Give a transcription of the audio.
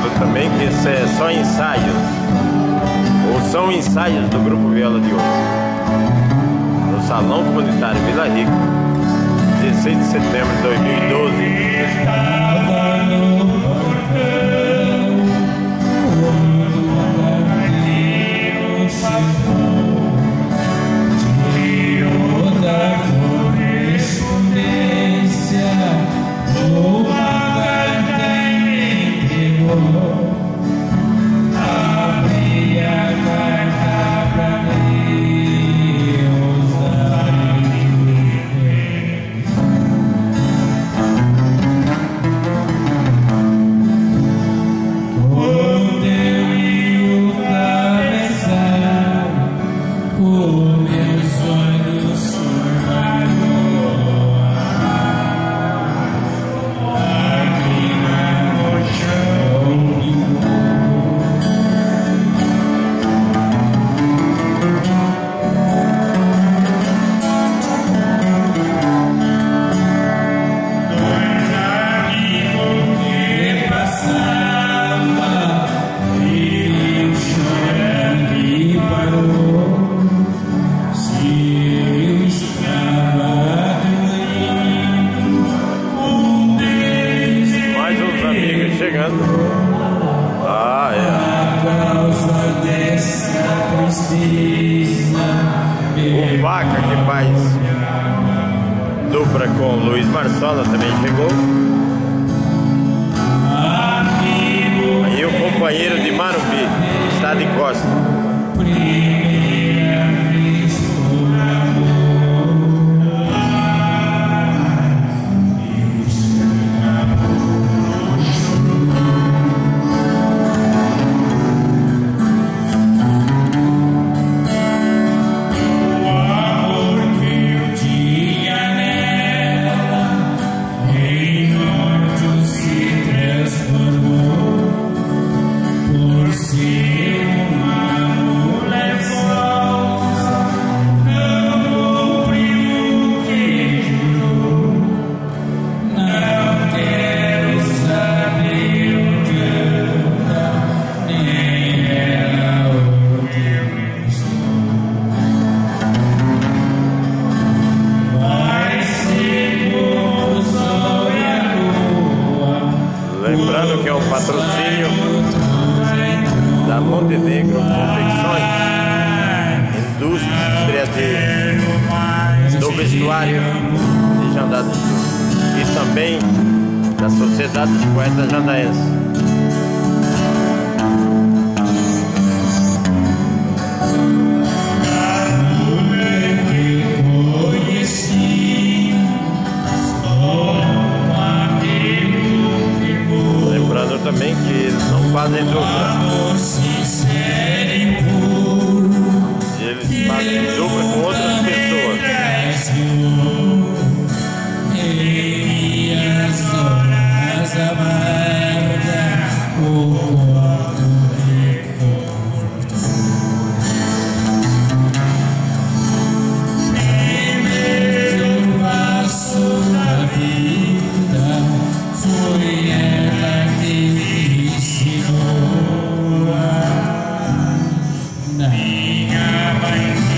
lembrando também que isso é só ensaios, ou são ensaios do Grupo Viola de Ouro, no Salão Comunitário Vila Rica, 16 de setembro de 2012. Chegando. Ah, é. O Vaca, que faz dupla com o Luiz Marsola, também chegou. Aí o companheiro de Marumbi, está de costa. Lembrando que é um patrocínio da Montenegro Confecções, indústria do vestuário de Jandá do Sul, e também da Sociedade dos Poetas Jandaenses. Também que eles não fazem dupla, eles fazem dupla com outras pessoas. Minha mãe